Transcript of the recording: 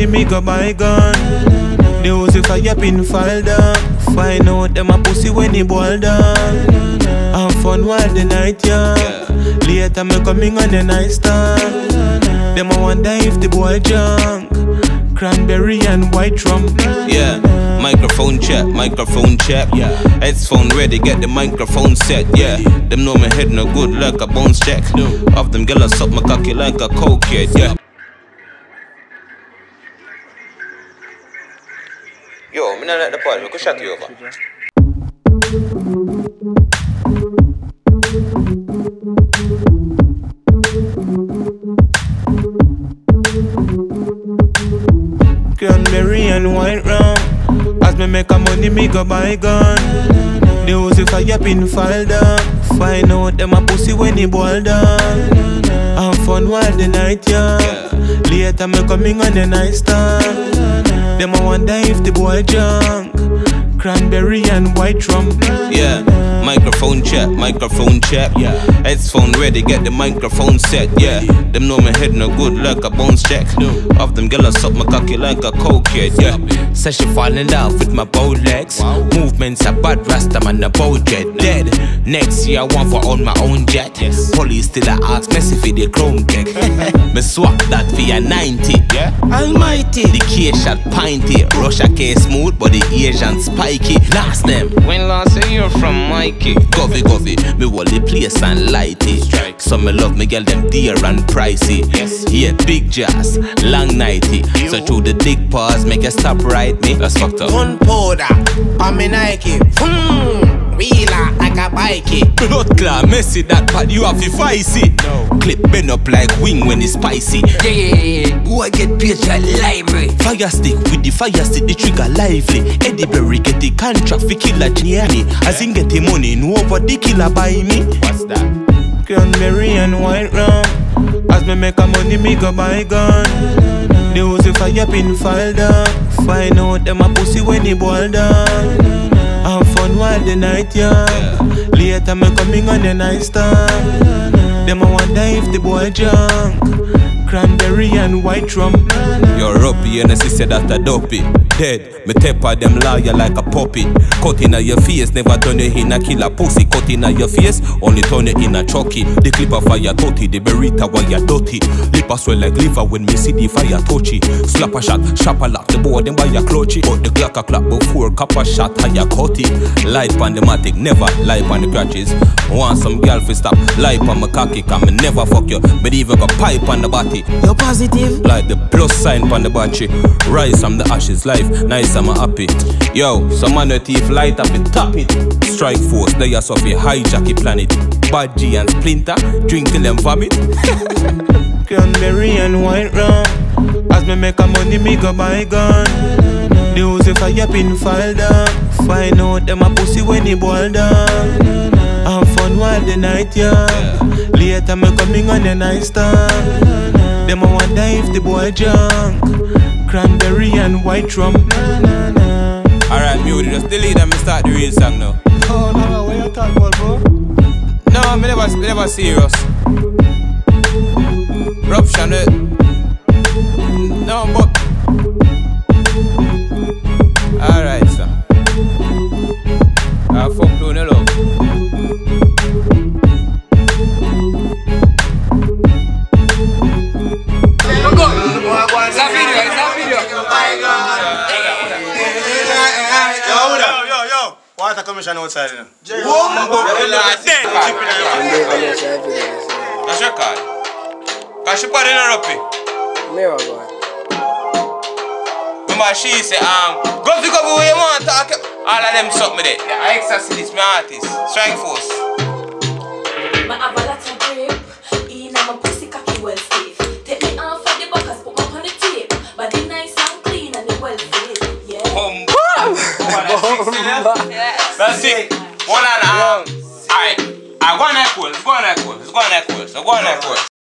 money, me go buy gun. The house if I pin file down. Find out them a pussy when he boil down. Have fun while the night young. Later me coming on the nightstand. Them a wonder if the boy drunk. Cranberry and white rum. Yeah, microphone check, yeah. Headphone ready, get the microphone set, yeah. Them know my head no good like a bones check. Of them girls suck my cocky like a cokehead, yeah. Yo, me not like the part, we could shut you over. Cranberry and white rum. As me make a money, me go buy gun. The house if I pin file down. Find out them a pussy when he boil down. Have fun while the night young. Later me coming on the nightstand. Them a wonder if the boy drunk. Cranberry and white rum. Yeah, microphone check, yeah. Headphone ready, get the microphone set, yeah. Them know my head no good like a bones check. Of them girls suck my cocky like a cokehead, yeah. Says she fall in love with my bow legs. Movements are bad, rasta man a bow jet dead. Next year I want for own my own jet. Police still a ask Messi for the chrome tech. Me swap that for a 90, yeah. Almighty, the K shot pinty. Russia K smooth, but the Asian spiky. Last them, when last say you're from Mikey. Govy, me want the place and light it. Some me love me girl them dear and pricey. Yeah, big jazz, long nighty. So through the dick pause, make you stop right me. That's fucked up. Gunpowder, on me Nike. Wheeler like a bikey. Blood clot, messy that part you have to fight it. Clip bend up like wing when it's spicy. Yeah. Boy get paid like library. Fire stick with the fire stick, the trigger lively. Eddie Berry get the contract for killer Gianni. As in get the money, no over the killer buy me. What's that? Cranberry and white rum. As me make a money, me go buy gun. The house if I pin file down. Find out them a pussy when he boil down. Have fun while the night young. Later me coming on the nightstand. Them a wonder if the boy drunk. Cranberry and white rum. You're ruppy and I sister that a dopey. Dead, me tepper them liar like a puppy. Cut in your face, never turn you in a killer pussy. Cut in your face, only turn you in a chucky. The clip of fire totty, the berita while you're dirty. Lip a swell like liver when me see the fire touchy. Slap a shot, shop a lock, the boy them by your clutchy. But the clock a clap before copper shot, how you cut it. Light on the matic, never light on the crutches. Want some girl fi stop, light on my cocky, come me never fuck you. But even got pipe on the body. You're positive? Like the plus sign on the battery. Rise from the ashes, life, nice I'm happy. Yo, some man with teeth light up and tap it. Strike force, they are Sophie hijacky planet. Bad G and Splinter, drink till them vomit. Cranberry and white rum. As me make a money, me go buy gun. The house if I pin file down. Find out them a pussy when he boil down. Have fun while the night young. Later me coming on the nightstand. Them a wonder if the boy drunk. Cranberry and white rum. Alright, me just delete and me start the real song now. Oh no, what you talking about, bro? No, me never serious. Corruption, no, but alright, sir. I fuck doing the love. Yo. Water commission outside. That's your card. Cause she put in a ruppy. Remember she say, go where you want to talk. All of them suck me there. Yeah, I exercise this, my artist. Strike force. My have a lot of grip. In my pussy cocky well safe. Take me off of the buckers, put me on the tape. But the nice and clean and the well fit. Yeah. That's it. One and alright. I go on equal. It's going equal.